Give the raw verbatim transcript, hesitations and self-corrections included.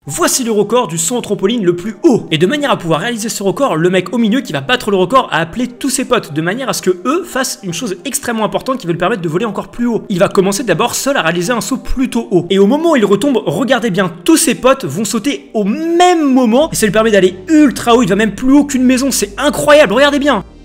Voici le record du saut en trampoline le plus haut. Et de manière à pouvoir réaliser ce record, le mec au milieu qui va battre le record a appelé tous ses potes, de manière à ce que eux fassent une chose extrêmement importante qui va lui permettre de voler encore plus haut. Il va commencer d'abord seul à réaliser un saut plutôt haut. Et au moment où il retombe, regardez bien, tous ses potes vont sauter au même moment. Et ça lui permet d'aller ultra haut, il va même plus haut qu'une maison, c'est incroyable, regardez bien.